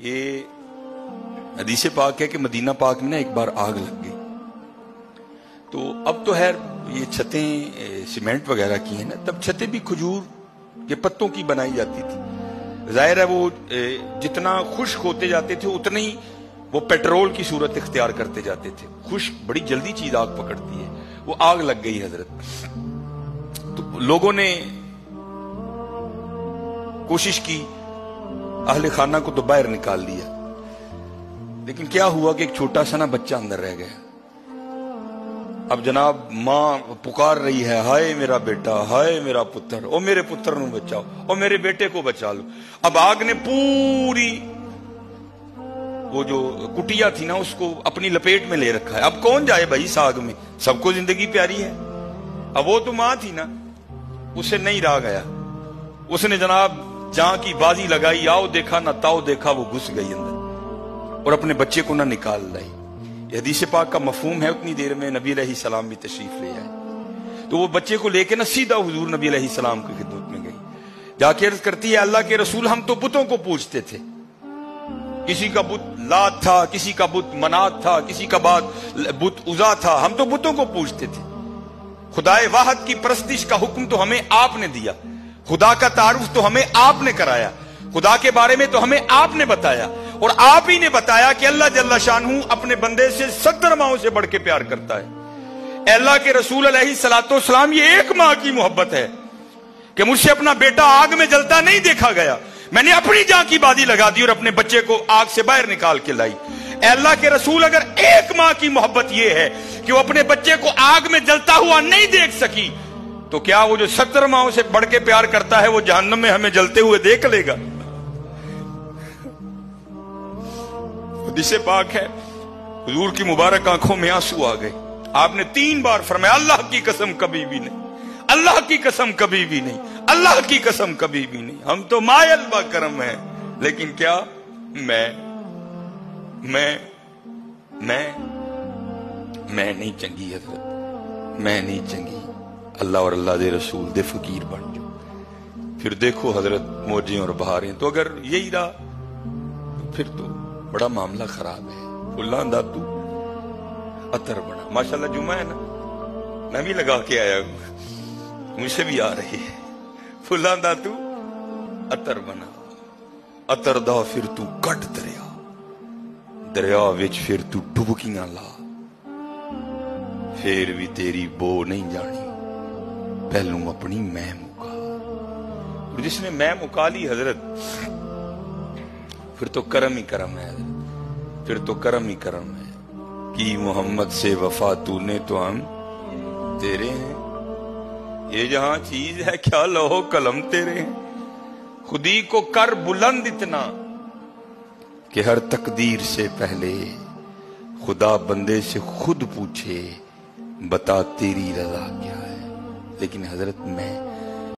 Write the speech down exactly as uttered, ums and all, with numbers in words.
یہ حدیث پاک ہے کہ مدینہ پاک میں نا ایک بار آگ لگ گئی، تو اب تو خیر یہ چھتیں سیمنٹ وغیرہ کی ہیں نا، تب چھتیں بھی کھجور کے پتوں کی بنائی جاتی تھی۔ ظاہر ہے وہ جتنا خشک ہوتے جاتے تھے اتنا ہی وہ پیٹرول کی صورت اختیار کرتے جاتے تھے، خشک بڑی جلدی چیز آگ پکڑتی ہے، وہ آگ لگ گئی حضرت۔ تو لوگوں نے کوشش کی، اہل خانہ کو تو باہر نکال لیا، لیکن کیا ہوا کہ ایک چھوٹا سا نا بچہ اندر رہ گیا۔ اب جناب ماں پکار رہی ہے، ہائے میرا بیٹا، ہائے میرا پتر، او میرے پتر نو بچاؤ، او میرے بیٹے کو بچا لو۔ اب آگ نے پوری وہ جو کٹیا تھی نا اس کو اپنی لپیٹ میں لے رکھا ہے۔ اب کون جائے بھائی اس آگ میں، سب کو زندگی پیاری ہے۔ اب وہ تو ماں تھی نا، اسے نہیں رہا گیا، اس نے جناب جہاں کی بازی لگائی، آؤ دیکھا نہ تاؤ دیکھا، وہ گھس گئی اندر اور اپنے بچے کو نہ نکال لائی۔ یہ حدیث پاک کا مفہوم ہے، اتنی دیر میں نبی علیہ السلام بھی تشریف لے آئے، تو وہ بچے کو لے کے نا سیدھا حضور نبی علیہ السلام کی خدمت میں گئی، جا کے عرض کرتی ہے اللہ کے رسول ہم تو بتوں کو پوجتے تھے، کسی کا بت لات تھا، کسی کا بت منات تھا، کسی کا بت عزا تھا، ہم تو بتوں کو پوجتے تھے۔ خدائے واحد کی پرستش کا حکم تو ہمیں آپ نے دیا، خدا کا تعارف تو ہمیں آپ نے کرایا، خدا کے بارے میں تو ہمیں آپ نے بتایا، اور آپ ہی نے بتایا کہ اللہ جل شانہ اپنے بندے سے ستر ماہوں سے بڑھ کے پیار کرتا ہے۔ اے اللہ کے رسول علیہ الصلوۃ والسلام، یہ ایک ماں کی محبت ہے کہ مجھ سے اپنا بیٹا آگ میں جلتا نہیں دیکھا گیا، میں نے اپنی جان کی بازی لگا دی اور اپنے بچے کو آگ سے باہر نکال کے لائی۔ اے اللہ کے رسول، اگر ایک ماں کی محبت یہ ہے کہ وہ اپنے بچے کو آگ میں جلتا ہوا نہیں دیکھ سکی، تو کیا وہ جو ستر ماہوں سے بڑھ کے پیار کرتا ہے وہ جہنم میں ہمیں جلتے ہوئے دیکھ لے گا؟ حدیث پاک ہے، حضور کی مبارک آنکھوں میں آنسو آ گئے، آپ نے تین بار فرمایا اللہ کی قسم کبھی بھی نہیں، اللہ کی قسم کبھی بھی نہیں، اللہ کی قسم کبھی بھی نہیں۔ ہم تو مائل با کرم ہیں، لیکن کیا میں میں میں میں نہیں چنگی حضرت، میں نہیں چنگی، اللہ اور اللہ دے رسول دے فقیر بن جو۔ پھر دیکھو حضرت موجیں اور بہاریں، تو اگر یہی رہا پھر تو بڑا معاملہ خراب ہے۔ اللہ داتو عطر بنا، ماشاءاللہ جمعہ ہے نا، میں بھی لگا کے آیا ہوں، مجھ سے بھی آ رہی ہے، فلاں داتو عطر بنا، عطر دا پھر تو کٹ دریا، دریا وچ پھر تو ڈبکیاں لا، پھر بھی تیری بو نہیں جانی، پہلوں اپنی میں مکا۔ اور جس نے میں مکا لی حضرت، پھر تو کرم ہی کرم ہے حضرت، پھر تو کرم ہی کرم ہے۔ کی محمد سے وفا تو نے تو ہم تیرے ہیں، یہ جہاں چیز ہے کیا لوہو قلم تیرے ہیں، خودی کو کر بلند اتنا کہ ہر تقدیر سے پہلے خدا بندے سے خود پوچھے بتا تیری رضا کیا ہے۔ لیکن حضرت میں